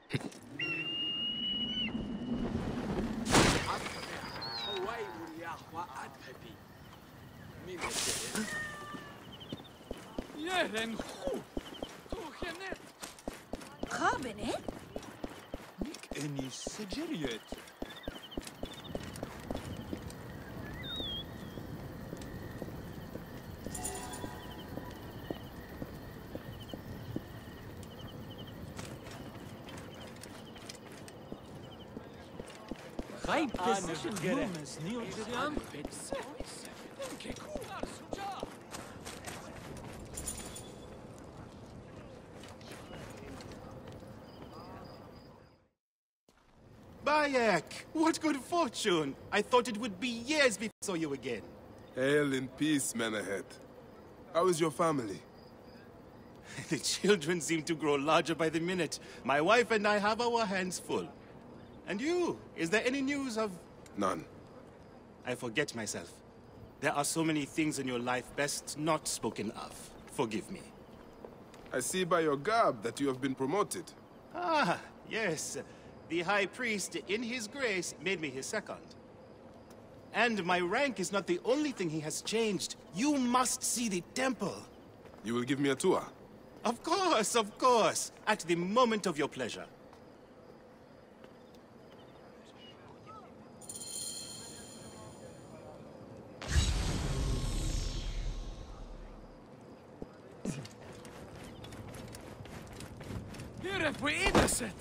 Bayek, what good fortune! I thought it would be years before I saw you again. Hail in peace, Menahet. How is your family? The children seem to grow larger by the minute. My wife and I have our hands full. And you? Is there any news of... None. I forget myself. There are so many things in your life best not spoken of. Forgive me. I see by your garb that you have been promoted. Ah, yes. The High Priest, in his grace, made me his second. And my rank is not the only thing he has changed. You must see the temple. You will give me a tour? Of course, of course. At the moment of your pleasure. Here we innocent.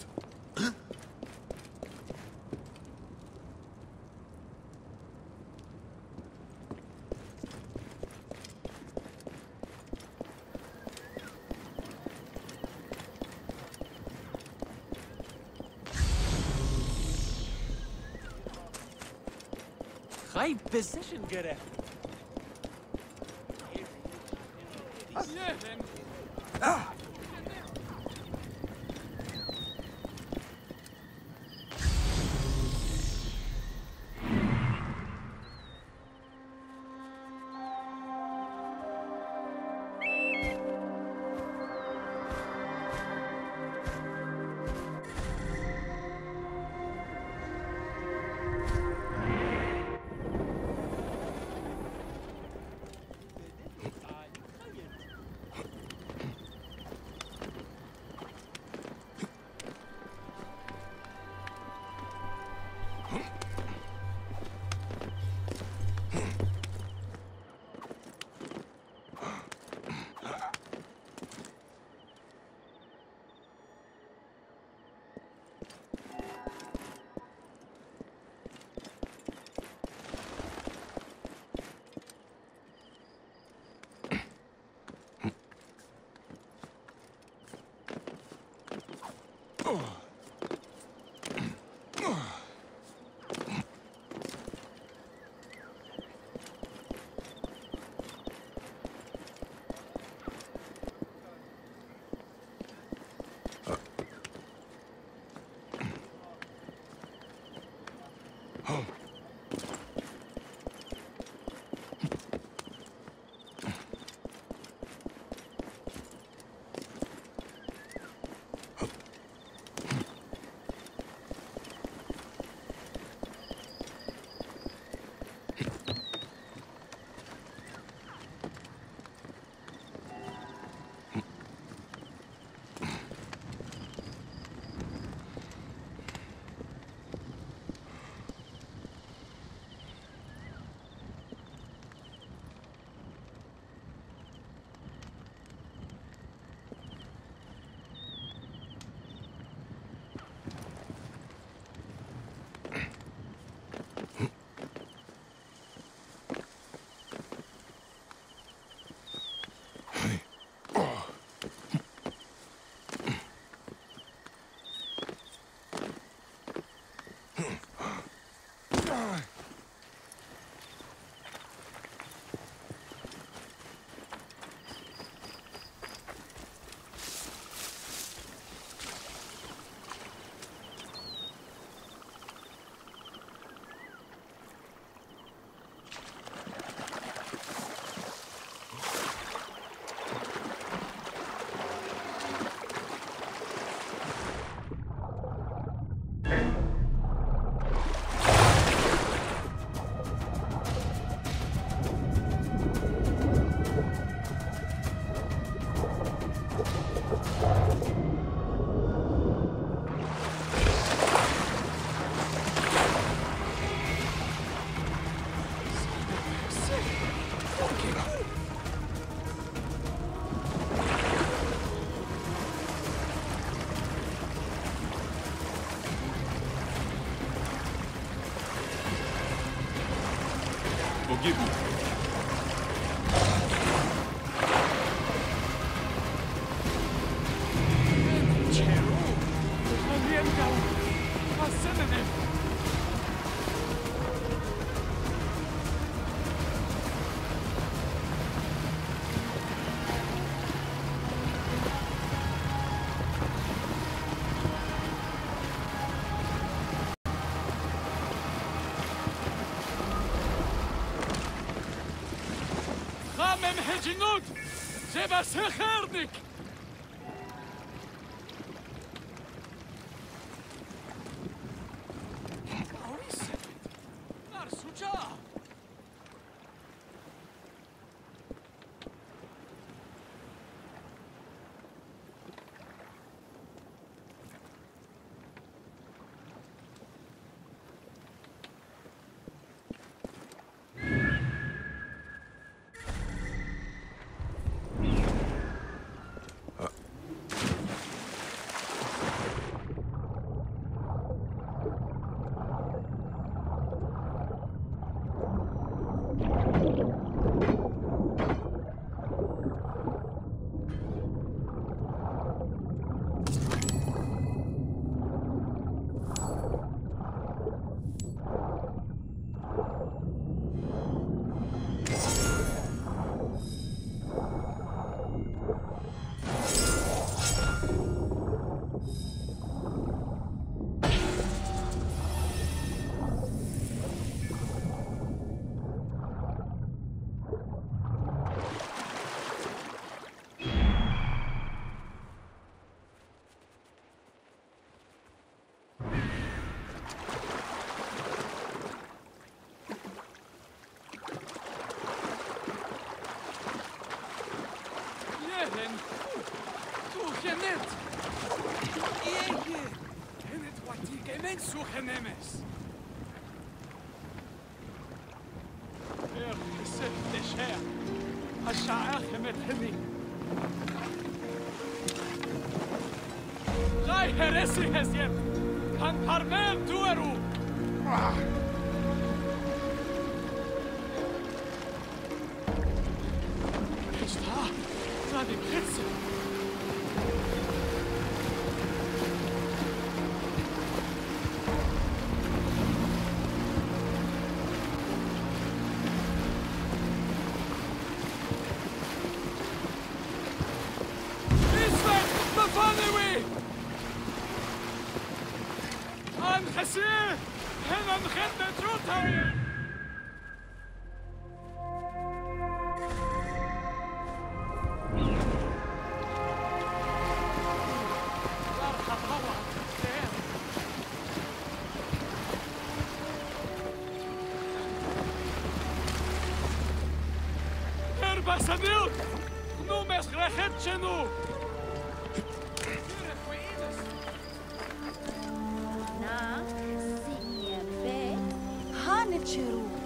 High position gereft. Ah! forgive me. خامم هجنود زبا سخردك سوخنمس ست شاع الشعاخ متهني غاي هرسي هزيت هن برمال دورو اشتا زادي بخلصي حسين هنا نخدم جوتها اربع سنوات نو مسخرة شنو Hanetcheru.